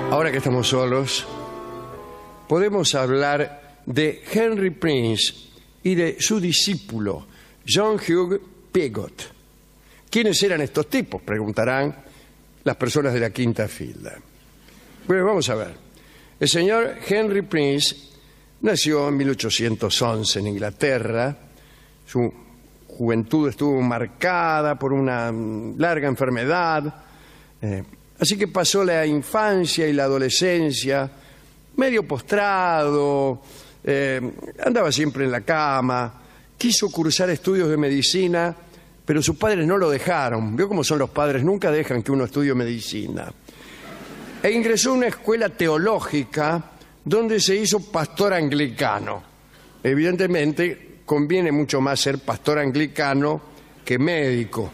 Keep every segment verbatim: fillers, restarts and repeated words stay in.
Ahora que estamos solos, podemos hablar de Henry Prince y de su discípulo, John Hugh Pigot. ¿Quiénes eran estos tipos?, preguntarán las personas de la quinta fila. Bueno, vamos a ver. El señor Henry Prince nació en mil ochocientos once en Inglaterra. Su juventud estuvo marcada por una larga enfermedad, eh, así que pasó la infancia y la adolescencia medio postrado, eh, andaba siempre en la cama, quiso cursar estudios de medicina, pero sus padres no lo dejaron. ¿Vio cómo son los padres? Nunca dejan que uno estudie medicina. E ingresó a una escuela teológica donde se hizo pastor anglicano. Evidentemente, conviene mucho más ser pastor anglicano que médico.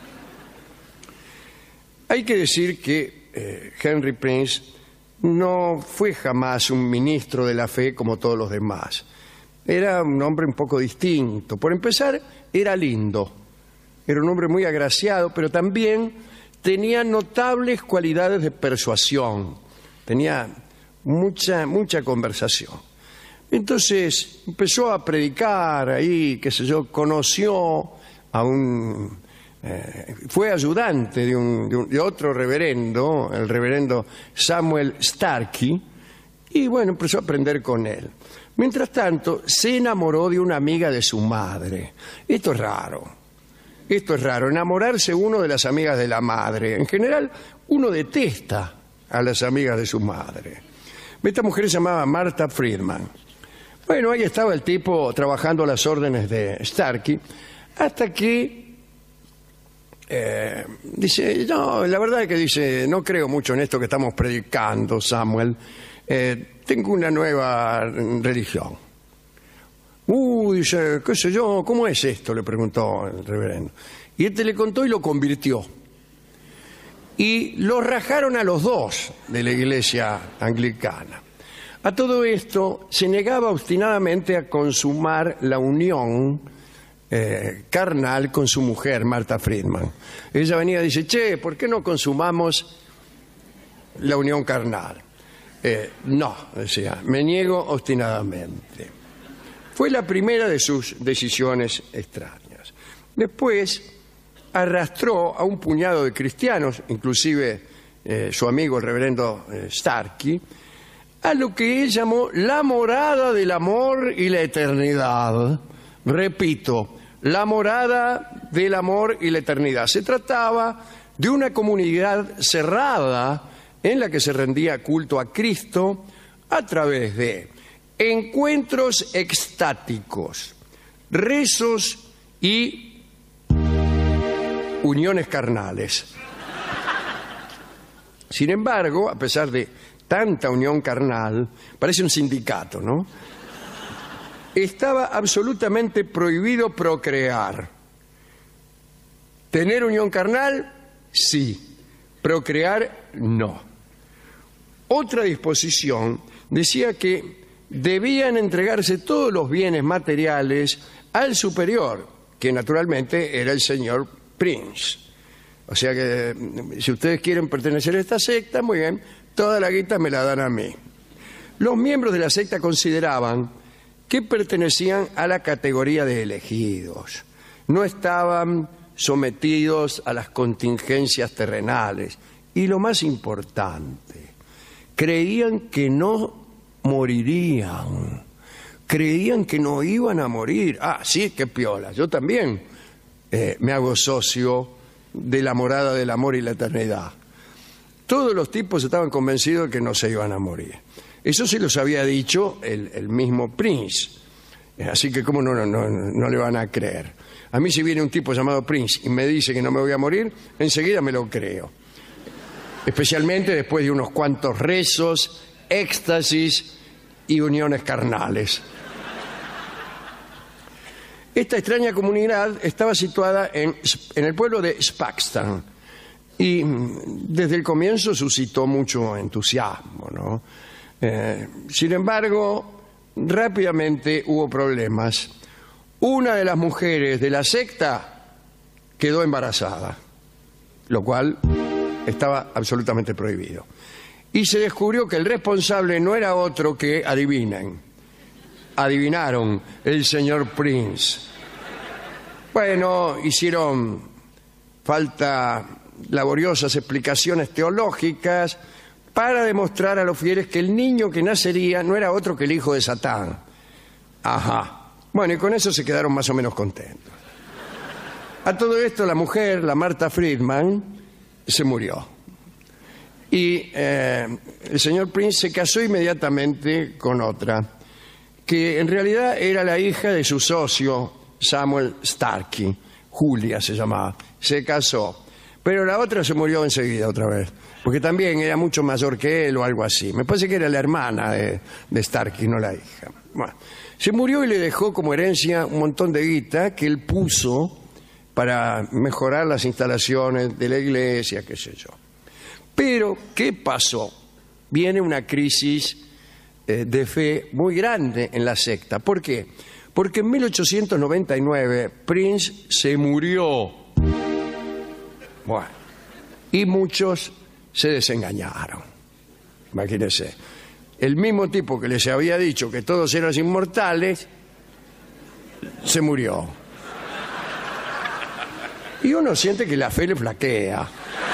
Hay que decir que eh, Henry Prince no fue jamás un ministro de la fe como todos los demás. Era un hombre un poco distinto. Por empezar, era lindo. Era un hombre muy agraciado, pero también tenía notables cualidades de persuasión. Tenía mucha, mucha conversación. Entonces empezó a predicar ahí, qué sé yo, conoció a un... Eh, fue ayudante de, un, de, un, de otro reverendo, el reverendo Samuel Starkey, y bueno, empezó a aprender con él. Mientras tanto, se enamoró de una amiga de su madre. Esto es raro, esto es raro, enamorarse uno de las amigas de la madre. En general, uno detesta a las amigas de su madre. Esta mujer se llamaba Martha Friedman. Bueno, ahí estaba el tipo trabajando a las órdenes de Starkey, hasta que Eh, dice, no, la verdad es que dice, no creo mucho en esto que estamos predicando, Samuel. Eh, tengo una nueva religión. Uh, dice, qué sé yo, ¿cómo es esto?, le preguntó el reverendo. Y este le contó y lo convirtió. Y lo rajaron a los dos de la iglesia anglicana. A todo esto se negaba obstinadamente a consumar la unión Eh, carnal con su mujer, Martha Friedman. Ella venía y dice, che, ¿por qué no consumamos la unión carnal? Eh, no, decía, me niego obstinadamente. Fue la primera de sus decisiones extrañas. Después arrastró a un puñado de cristianos, inclusive eh, su amigo el reverendo eh, Starkey, a lo que él llamó la morada del amor y la eternidad. Repito, la morada del amor y la eternidad. Se trataba de una comunidad cerrada en la que se rendía culto a Cristo a través de encuentros extáticos, rezos y uniones carnales. Sin embargo, a pesar de tanta unión carnal, parece un sindicato, ¿no?, estaba absolutamente prohibido procrear. ¿Tener unión carnal? Sí. Procrear, no. Otra disposición decía que debían entregarse todos los bienes materiales al superior, que naturalmente era el señor Prince. O sea que, si ustedes quieren pertenecer a esta secta, muy bien, toda la guita me la dan a mí. Los miembros de la secta consideraban que pertenecían a la categoría de elegidos. No estaban sometidos a las contingencias terrenales. Y lo más importante, creían que no morirían. Creían que no iban a morir. Ah, sí, qué piola. Yo también eh, me hago socio de la morada del amor y la eternidad. Todos los tipos estaban convencidos de que no se iban a morir. Eso se los había dicho el, el mismo Prince. Así que cómo no, no, no, no le van a creer. A mí si viene un tipo llamado Prince y me dice que no me voy a morir, enseguida me lo creo. Especialmente después de unos cuantos rezos, éxtasis y uniones carnales. Esta extraña comunidad estaba situada en, en el pueblo de Spaxton y desde el comienzo suscitó mucho entusiasmo, ¿no? Eh, sin embargo, rápidamente hubo problemas. Una de las mujeres de la secta quedó embarazada, lo cual estaba absolutamente prohibido. y se descubrió que el responsable no era otro que, adivinen, adivinaron, el señor Prince. Bueno, hicieron falta laboriosas explicaciones teológicas para demostrar a los fieles que el niño que nacería no era otro que el hijo de Satán. Ajá. Bueno, y con eso se quedaron más o menos contentos. A todo esto la mujer, la Martha Friedman, se murió. Y eh, el señor Prince se casó inmediatamente con otra, que en realidad era la hija de su socio, Samuel Starkey. Julia se llamaba. Se casó. Pero la otra se murió enseguida otra vez, porque también era mucho mayor que él o algo así. Me parece que era la hermana de, de Starkey, no la hija. Bueno, se murió y le dejó como herencia un montón de guita que él puso para mejorar las instalaciones de la iglesia, qué sé yo. Pero, ¿qué pasó? Viene una crisis eh, de fe muy grande en la secta. ¿Por qué? Porque en mil ochocientos noventa y nueve Prince se murió. Bueno, y muchos se desengañaron. Imagínense, el mismo tipo que les había dicho que todos eran inmortales, se murió. Y uno siente que la fe le flaquea.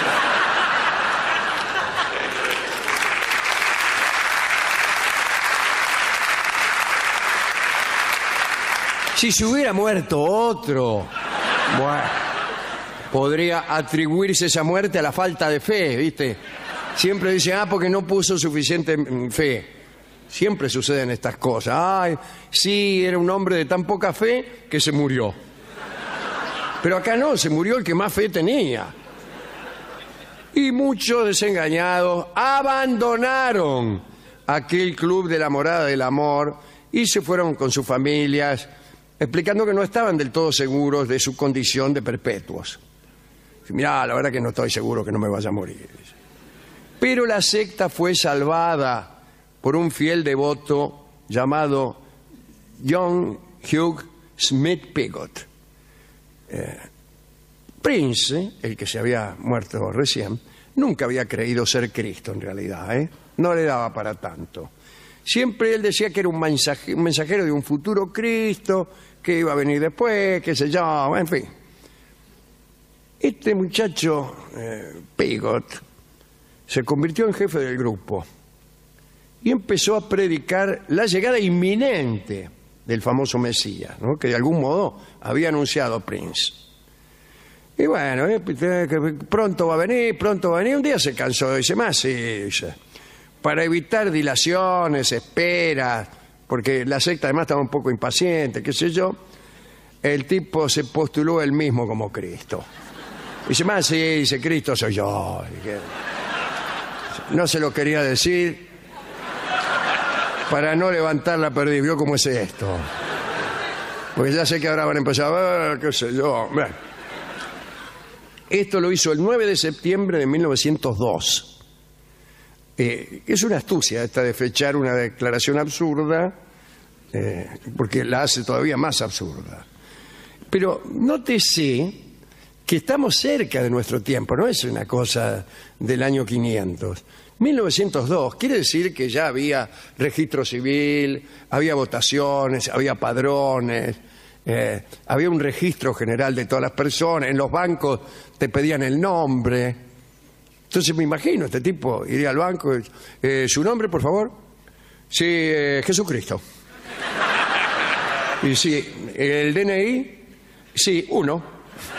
Si se hubiera muerto otro, bueno, podría atribuirse esa muerte a la falta de fe, ¿viste? Siempre dicen, ah, porque no puso suficiente fe. Siempre suceden estas cosas. Ay, sí, era un hombre de tan poca fe que se murió. Pero acá no, se murió el que más fe tenía. Y muchos desengañados abandonaron aquel club de la morada del amor y se fueron con sus familias, explicando que no estaban del todo seguros de su condición de perpetuos. Mirá, la verdad que no estoy seguro que no me vaya a morir. Pero la secta fue salvada por un fiel devoto llamado John Hugh Smith Pigott. Eh, Prince, el que se había muerto recién, nunca había creído ser Cristo en realidad, ¿eh? No le daba para tanto. Siempre él decía que era un mensaje, un mensajero de un futuro Cristo, que iba a venir después, qué sé yo, en fin. Este muchacho, eh, Pigott, se convirtió en jefe del grupo y empezó a predicar la llegada inminente del famoso Mesías, ¿no?, que de algún modo había anunciado Prince. Y bueno, eh, que pronto va a venir, pronto va a venir. Un día se cansó, dice, más sí, dice, para evitar dilaciones, esperas, porque la secta además estaba un poco impaciente, qué sé yo, el tipo se postuló él mismo como Cristo. Dice, más sí, dice, Cristo soy yo. No se lo quería decir para no levantar la perdiz. ¿Vio cómo es esto? Porque ya sé que ahora van a empezar a ver, qué sé yo. Bueno. Esto lo hizo el nueve de septiembre de mil novecientos dos. Eh, es una astucia esta de fechar una declaración absurda, eh, porque la hace todavía más absurda. Pero nótese que estamos cerca de nuestro tiempo, no es una cosa del año quinientos. mil novecientos dos quiere decir que ya había registro civil, había votaciones, había padrones, eh, había un registro general de todas las personas, en los bancos te pedían el nombre. Entonces me imagino, este tipo iría al banco, eh, ¿su nombre, por favor? Sí, eh, Jesucristo. Y sí, ¿el D N I? Sí, uno.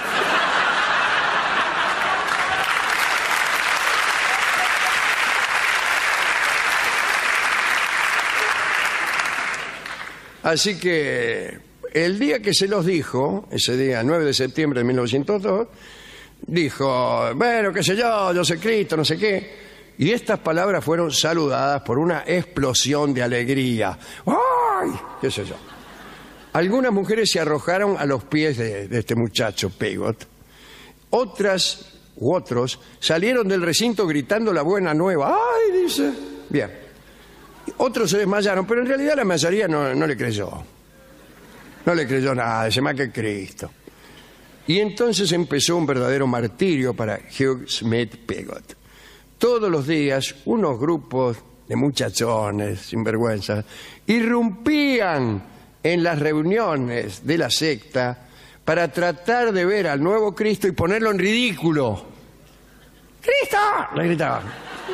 Así que el día que se los dijo, ese día nueve de septiembre de mil novecientos dos, dijo, bueno, qué sé yo, yo soy Cristo, no sé qué. Y estas palabras fueron saludadas por una explosión de alegría. ¡Ay! ¿Qué sé yo? Algunas mujeres se arrojaron a los pies de, de este muchacho, Pigott. Otras u otros salieron del recinto gritando la buena nueva. ¡Ay! Dice. Bien. Otros se desmayaron, pero en realidad la mayoría no, no le creyó. No le creyó nada, dice, más que Cristo. Y entonces empezó un verdadero martirio para Hugh Smith Pigott. todos los días unos grupos de muchachones sinvergüenzas irrumpían en las reuniones de la secta para tratar de ver al nuevo Cristo y ponerlo en ridículo. ¡Cristo!, le gritaban.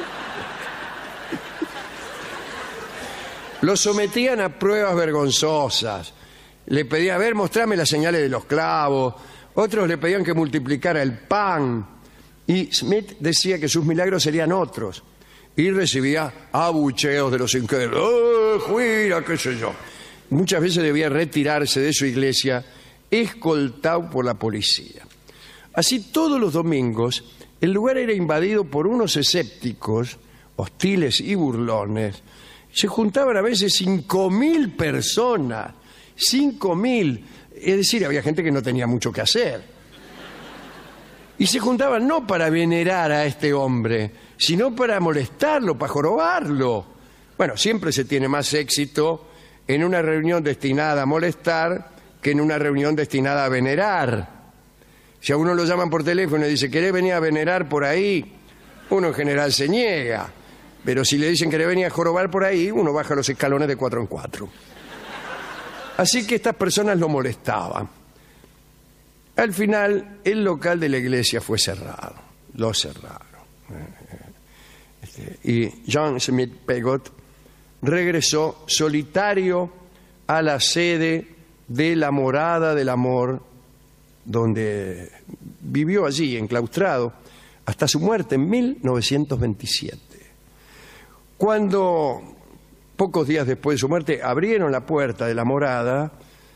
Lo sometían a pruebas vergonzosas. Le pedían, a ver, mostrame las señales de los clavos. Otros le pedían que multiplicara el pan. Y Smith decía que sus milagros serían otros. Y recibía abucheos de los incrédulos. ¡Oh, juira, qué sé yo! Muchas veces debía retirarse de su iglesia escoltado por la policía. Así, todos los domingos, el lugar era invadido por unos escépticos, hostiles y burlones. Se juntaban a veces cinco mil personas, cinco mil, es decir, había gente que no tenía mucho que hacer. Y se juntaban no para venerar a este hombre, sino para molestarlo, para jorobarlo. Bueno, siempre se tiene más éxito en una reunión destinada a molestar que en una reunión destinada a venerar. Si a uno lo llaman por teléfono y dice, ¿querés venir a venerar por ahí? Uno en general se niega. Pero si le dicen que le venía a jorobar por ahí, uno baja los escalones de cuatro en cuatro. Así que estas personas lo molestaban. Al final, el local de la iglesia fue cerrado. Lo cerraron. Este, y John Smith Pegott regresó solitario a la sede de la Morada del Amor, donde vivió allí, enclaustrado, hasta su muerte en mil novecientos veintisiete. Cuando, pocos días después de su muerte, abrieron la puerta de la morada,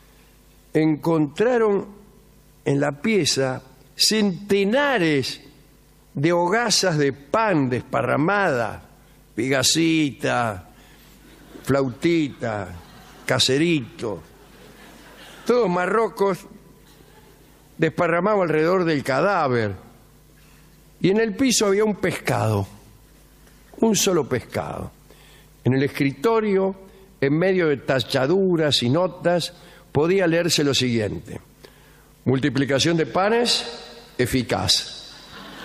encontraron en la pieza centenares de hogazas de pan desparramadas, pigacita, flautita, caserito, todos marrocos desparramados alrededor del cadáver. Y en el piso había un pescado. Un solo pescado. En el escritorio, en medio de tachaduras y notas, podía leerse lo siguiente: multiplicación de panes, eficaz.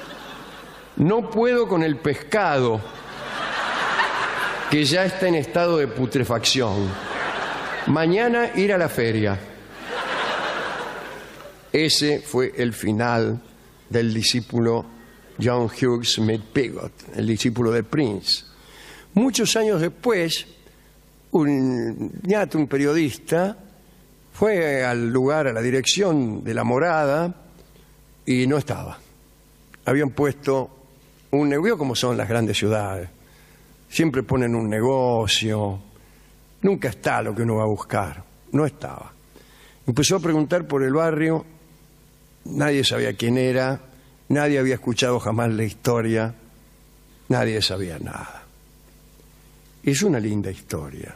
No puedo con el pescado, que ya está en estado de putrefacción. Mañana ir a la feria. Ese fue el final del discípulo John Hughes Smith Pigott, el discípulo de Prince. Muchos años después, un ñato, un periodista, fue al lugar, a la dirección de la morada, y no estaba. Habían puesto un negocio, como son las grandes ciudades. Siempre ponen un negocio, nunca está lo que uno va a buscar. No estaba. Empezó a preguntar por el barrio, nadie sabía quién era. Nadie había escuchado jamás la historia, nadie sabía nada. Es una linda historia.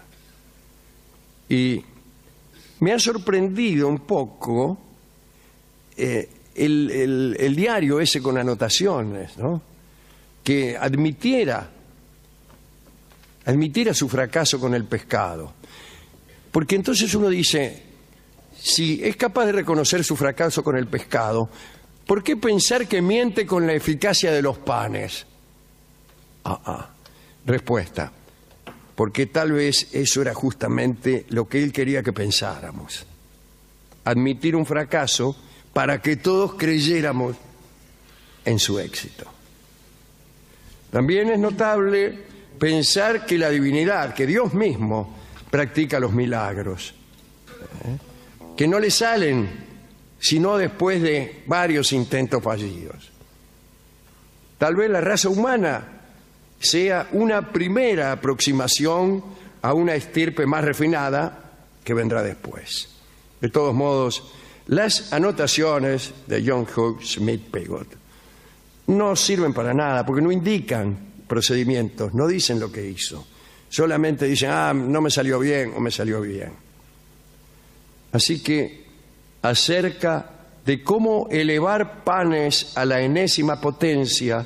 Y me ha sorprendido un poco eh, el, el, el diario ese con anotaciones, ¿no? Que admitiera, admitiera su fracaso con el pescado. Porque entonces uno dice, si es capaz de reconocer su fracaso con el pescado, ¿por qué pensar que miente con la eficacia de los panes? Ah, ah. Respuesta: porque tal vez eso era justamente lo que él quería que pensáramos. Admitir un fracaso para que todos creyéramos en su éxito. También es notable pensar que la divinidad, que Dios mismo practica los milagros, ¿eh? que no le salen sino después de varios intentos fallidos. Tal vez la raza humana sea una primera aproximación a una estirpe más refinada que vendrá después. De todos modos, las anotaciones de John Hughes Smith Pigott no sirven para nada, porque no indican procedimientos, no dicen lo que hizo. Solamente dicen, ah, no me salió bien o me salió bien. Así que acerca de cómo elevar panes a la enésima potencia,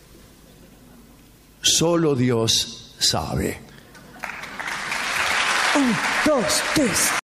solo Dios sabe. Un, dos, tres.